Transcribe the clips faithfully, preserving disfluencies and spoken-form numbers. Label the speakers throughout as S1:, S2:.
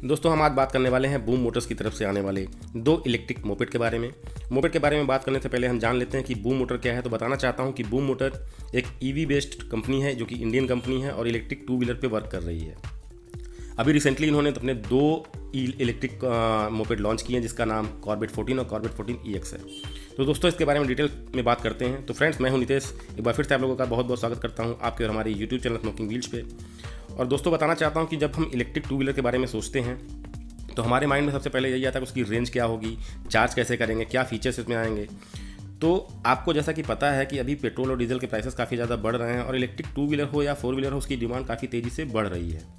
S1: दोस्तों हम आज बात करने वाले हैं बूम मोटर्स की तरफ से आने वाले दो इलेक्ट्रिक मोपेड के बारे में। मोपेड के बारे में बात करने से पहले हम जान लेते हैं कि बूम मोटर क्या है। तो बताना चाहता हूं कि बूम मोटर एक ईवी बेस्ड कंपनी है जो कि इंडियन कंपनी है और इलेक्ट्रिक टू व्हीलर पे वर्क कर रही है। अभी रिसेंटली इन्होंने अपने दो इलेक्ट्रिक मोपेड लॉन्च किए हैं जिसका नाम कॉर्बेट फोर्टीन और कॉर्बेट फोर्टीन ई एक्स है। तो दोस्तों इसके बारे में डिटेल में बात करते हैं। तो फ्रेंड्स मैं हूं नितेश, एक बार फिर से आप लोगों का बहुत बहुत स्वागत करता हूं आपके और हमारे यूट्यूब चैनल स्मोकिंग व्हील्स पे। और दोस्तों बताना चाहता हूं कि जब हम इलेक्ट्रिक टू व्हीलर के बारे में सोचते हैं तो हमारे माइंड में सबसे पहले यही आता है कि उसकी रेंज क्या होगी, चार्ज कैसे करेंगे, क्या फीचर्स इसमें आएंगे। तो आपको जैसा कि पता है कि अभी पेट्रोल और डीजल के प्राइसेस काफ़ी ज़्यादा बढ़ रहे हैं और इलेक्ट्रिक टू व्हीलर हो या फोर व्हीलर हो उसकी डिमांड काफ़ी तेज़ी से बढ़ रही है।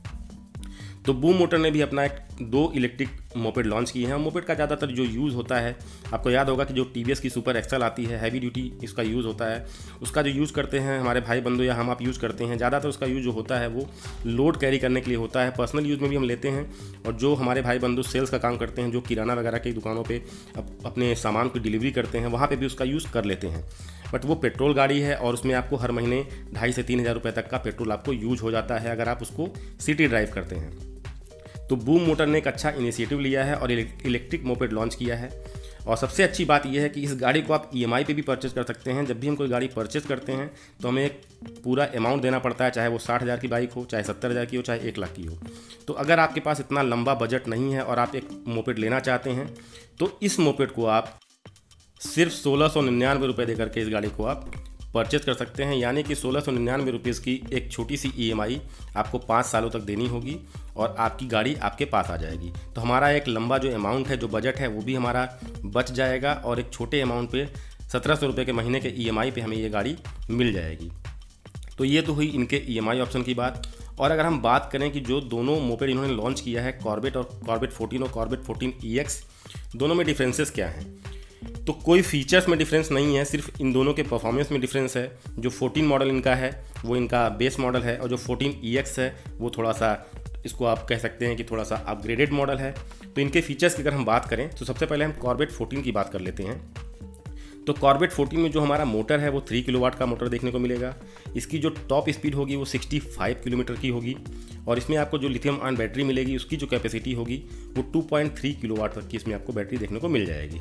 S1: तो बूम मोटर ने भी अपना एक दो इलेक्ट्रिक मोपेड लॉन्च किए हैं। और मोपेड का ज़्यादातर जो यूज़ होता है, आपको याद होगा कि जो टीवीएस की सुपर एक्सेल आती है, हैवी ड्यूटी इसका यूज़ होता है। उसका जो यूज़ करते हैं हमारे भाई बंधु या हम आप यूज़ करते हैं, ज़्यादातर उसका यूज़ जो होता है वो लोड कैरी करने के लिए होता है। पर्सनल यूज़ में भी हम लेते हैं और जो हमारे भाई बंधु सेल्स का काम करते हैं, जो किराना वगैरह की दुकानों पर अप, अपने सामान की डिलीवरी करते हैं, वहाँ पर भी उसका यूज़ कर लेते हैं। बट वो पेट्रोल गाड़ी है और उसमें आपको हर महीने ढाई से तीन हज़ार रुपये तक का पेट्रोल आपको यूज हो जाता है अगर आप उसको सिटी ड्राइव करते हैं। तो बूम मोटर ने एक अच्छा इनिशिएटिव लिया है और इलेक्ट्रिक मोपेड लॉन्च किया है। और सबसे अच्छी बात यह है कि इस गाड़ी को आप ईएमआई पे भी परचेज कर सकते हैं। जब भी हम कोई गाड़ी परचेज करते हैं तो हमें एक पूरा अमाउंट देना पड़ता है, चाहे वो साठ हज़ार की बाइक हो, चाहे सत्तर हज़ार की हो, चाहे एक लाख की हो। तो अगर आपके पास इतना लंबा बजट नहीं है और आप एक मोपेड लेना चाहते हैं तो इस मोपेड को आप सिर्फ सोलह सौ निन्यानवे रुपये देकर के इस गाड़ी को आप परचेज कर सकते हैं। यानी कि सोलह सौ निन्यानवे रुपीज़ की एक छोटी सी ईएमआई आपको पाँच सालों तक देनी होगी और आपकी गाड़ी आपके पास आ जाएगी। तो हमारा एक लंबा जो अमाउंट है, जो बजट है, वो भी हमारा बच जाएगा और एक छोटे अमाउंट पे सत्रह सौ रुपये के महीने के ईएमआई पे हमें ये गाड़ी मिल जाएगी। तो ये तो हुई इनके ईएमआई ऑप्शन की बात। और अगर हम बात करें कि जो दोनों मोपेड इन्होंने लॉन्च किया है, कॉर्बेट और कॉर्बेट फोर्टीन और कॉर्बेट फोर्टीन ई एक्स, दोनों में डिफरेंसेस क्या हैं? तो कोई फीचर्स में डिफरेंस नहीं है, सिर्फ इन दोनों के परफॉर्मेंस में डिफरेंस है। जो फोर्टीन मॉडल इनका है वो इनका बेस मॉडल है और जो फोर्टीन ई एक्स है वो थोड़ा सा, इसको आप कह सकते हैं कि थोड़ा सा अपग्रेडेड मॉडल है। तो इनके फीचर्स की अगर हम बात करें तो सबसे पहले हम कॉर्बेट फोर्टीन की बात कर लेते हैं। तो कॉर्बेट फोर्टीन में जो हमारा मोटर है वो थ्री किलोवाट का मोटर देखने को मिलेगा। इसकी जो टॉप स्पीड होगी वो पैंसठ किलोमीटर की होगी और इसमें आपको जो लिथियम आयन बैटरी मिलेगी उसकी जो कैपेसिटी होगी वो टू पॉइंट थ्री किलोवाट तक की इसमें आपको बैटरी देखने को मिल जाएगी।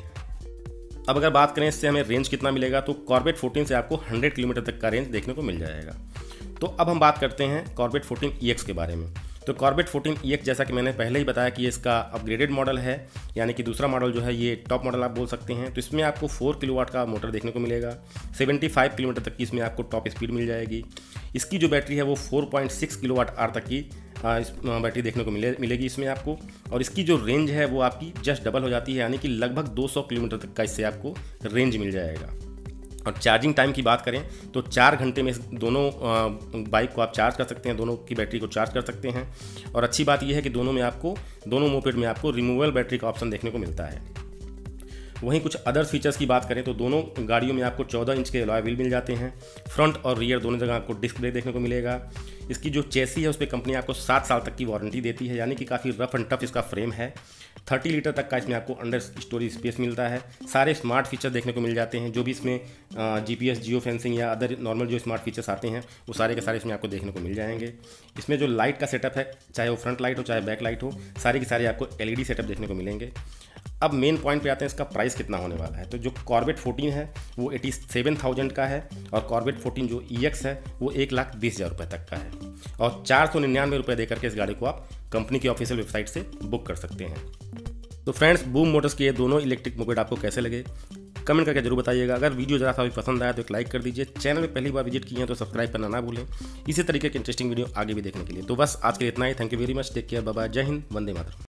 S1: अब अगर बात करें इससे हमें रेंज कितना मिलेगा, तो कॉर्बेट फोर्टीन से आपको सौ किलोमीटर तक का रेंज देखने को मिल जाएगा। तो अब हम बात करते हैं कॉर्बेट फोर्टीन ई एक्स के बारे में। तो कॉर्बेट फोर्टीन ई एक्स जैसा कि मैंने पहले ही बताया कि ये इसका अपग्रेडेड मॉडल है, यानी कि दूसरा मॉडल जो है ये टॉप मॉडल आप बोल सकते हैं। तो इसमें आपको फोर किलोवाट का मोटर देखने को मिलेगा, पचहत्तर किलोमीटर तक की इसमें आपको टॉप स्पीड मिल जाएगी। इसकी जो बैटरी है वो four point six kilowatt hour तक की इस बैटरी देखने को मिले मिलेगी इसमें आपको। और इसकी जो रेंज है वो आपकी जस्ट डबल हो जाती है, यानी कि लगभग दो सौ किलोमीटर तक का इससे आपको रेंज मिल जाएगा। और चार्जिंग टाइम की बात करें तो चार घंटे में इस दोनों बाइक को आप चार्ज कर सकते हैं, दोनों की बैटरी को चार्ज कर सकते हैं। और अच्छी बात यह है कि दोनों में आपको दोनों मोपेड में आपको रिमूवेबल बैटरी का ऑप्शन देखने को मिलता है। वहीं कुछ अदर फीचर्स की बात करें तो दोनों गाड़ियों में आपको चौदह इंच के अलॉय व्हील मिल जाते हैं। फ्रंट और रियर दोनों जगह आपको डिस्क ब्रेक देखने को मिलेगा। इसकी जो चेसी है उस पर कंपनी आपको सात साल तक की वारंटी देती है, यानी कि काफ़ी रफ एंड टफ इसका फ्रेम है। तीस लीटर तक का इसमें आपको अंडर स्टोरेज स्पेस मिलता है। सारे स्मार्ट फीचर देखने को मिल जाते हैं, जो भी इसमें जीपीएस, जियो फेंसिंग या अदर नॉर्मल जो स्मार्ट फीचर्स आते हैं वो सारे के सारे इसमें आपको देखने को मिल जाएंगे। इसमें जो लाइट का सेटअप है, चाहे वो फ्रंट लाइट हो चाहे बैक लाइट हो, सारे के सारे आपको एलईडी सेटअप देखने को मिलेंगे। अब मेन पॉइंट पे आते हैं, इसका प्राइस कितना होने वाला है। तो जो कॉर्बेट फोर्टीन है वो सत्तासी हज़ार का है और कॉर्बेट फोर्टीन जो ई एक्स है वो एक लाख बीस हज़ार रुपये तक का है। और चार सौ निन्यानवे रुपये देकर के इस गाड़ी को आप कंपनी की ऑफिशियल वेबसाइट से बुक कर सकते हैं। तो फ्रेंड्स, बूम मोटर्स के ये दोनों इलेक्ट्रिक मोपेड आपको कैसे लगे कमेंट करके जरूर बताइएगा। अगर वीडियो ज़रा सा भी पसंद आया तो एक लाइक कर दीजिए। चैनल में पहली बार विजिट किए हैं तो सब्सक्राइब करना ना भूलें, इसी तरीके के इंटरेस्टिंग वीडियो आगे भी देखने के लिए। तो बस आज के लिए इतना ही। Thank you very much, take care, bye bye, जय हिंद, वंदे मातरम।